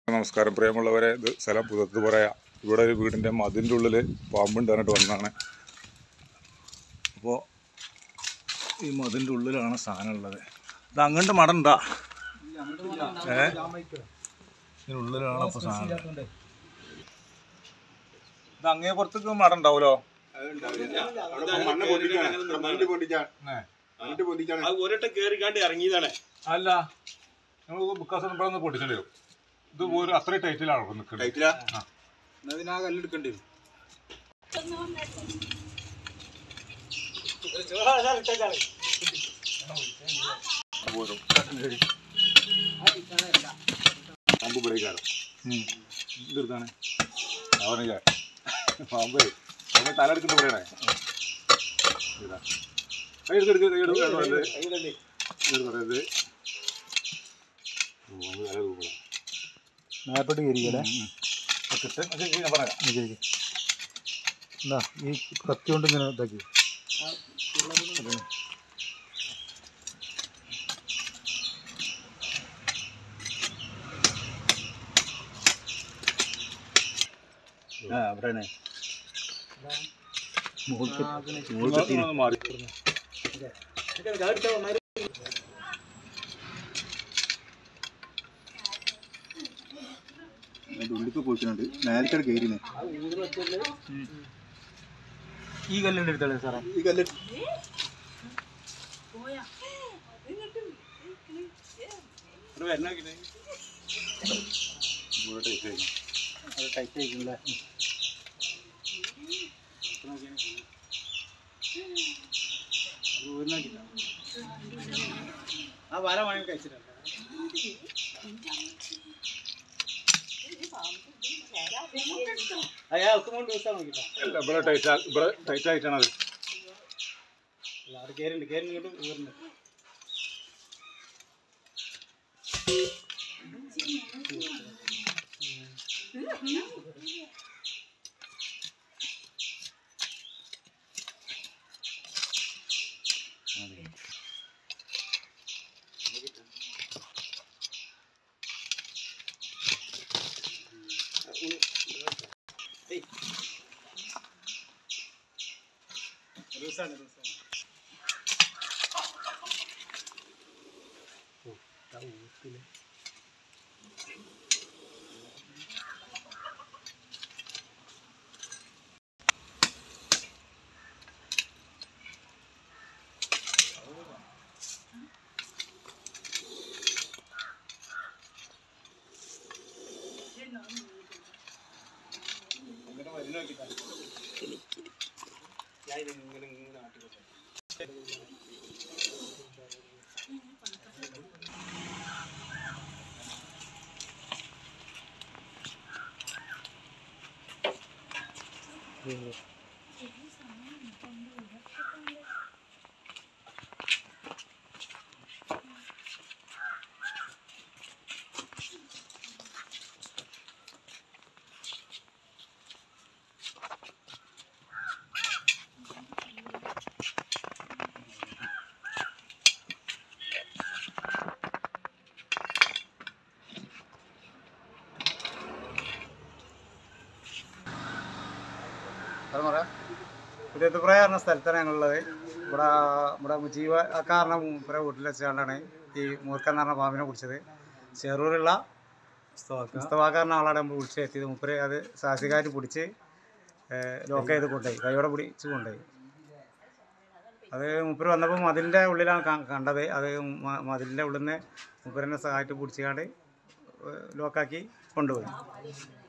നമസ്കാരം പ്രിയമുള്ളവരെ, ഇത് സ്ഥലം പുതുത്തുപുറ. ഇവിടെ ഒരു വീടിൻ്റെ മതിൻ്റെ ഉള്ളിൽ പാമ്പുണ്ട് പറഞ്ഞിട്ട് വന്നതാണ്. അപ്പോൾ ഈ മതിൻ്റെ ഉള്ളിലാണ് സാധനം ഉള്ളത്. ഇത് അങ്ങോട്ട് മടണ്ടാ, ഇതിനുള്ളിലാണ് ഇപ്പോൾ സാധനം. ഇത് അങ്ങേ പുറത്തേക്ക് മടണ്ടാവൂലോ? അല്ല, നമ്മൾ ബുക്കാസ് ഇവിടെ പൊട്ടിച്ചേണ്ടി വരും. ഇത് ഒരു അത്രയും ടൈറ്റിലാണ് നിൽക്കുന്നത്. കല്ലെടുക്കേണ്ടി വരും. പാമ്പ് പിടിക്കാറ് ഇതെടുത്താണ് അവനില്ല. പാമ്പ് നമ്മൾ തല എടുക്കുന്ന പറയണേ. മേപ്പോട്ട് കയറിക്കല്ലേ. എന്താ ഈ കത്തി കൊണ്ട് ഇങ്ങനെ ഇതാക്കി അവിടെയാണ് മാറി. ഉള്ളിക്ക് പോയിട്ടുണ്ട്. മേലക്കട് കയറിനെ ഈ കല്ലിൻ്റെ അടുത്താണ് സാറേ. ഈ കല്ല് ടൈറ്റ് ആയിരിക്കുമല്ലേ. ആ വര വേണമെങ്കിൽ കഴിച്ചിട്ടുണ്ട്. ഇവിടെ ടൈറ്റ് ആയിട്ടാണ് അത്. കേറുണ്ട് കേറുന്നുണ്ട് ഉയർന്നു. പുതിയത്തുപുറ പറഞ്ഞ സ്ഥലത്താണ് ഞങ്ങളുള്ളത്. ഇവിടെ ജീവക്കാരനെ മൂപ്പരെ വീട്ടിൽ വെച്ചുകൊണ്ടാണ് ഈ മൂർഖൻ എന്ന് പറഞ്ഞ പാമ്പിനെ പിടിച്ചത്. ചെറൂരുള്ള മുസ്തഫാക്കാരൻ്റെ ആളാണ് നമ്മൾ വിളിച്ച് എത്തിയത്. മൂപ്പര് അത് സാഹസികമായിട്ട് പിടിച്ച് ലോക്ക് ചെയ്ത് കൊണ്ടുപോയി, കൈയോടെ പിടിച്ച് കൊണ്ടുപോയി. അത് മൂപ്പര് വന്നപ്പോൾ മതിലിൻ്റെ ഉള്ളിലാണ് കണ്ടത്. അത് മതിലിൻ്റെ ഉള്ളിൽ നിന്ന് മൂപ്പരനെ സഹായിട്ട് പിടിച്ചുകൊണ്ട് ലോക്കാക്കി കൊണ്ടുപോയി.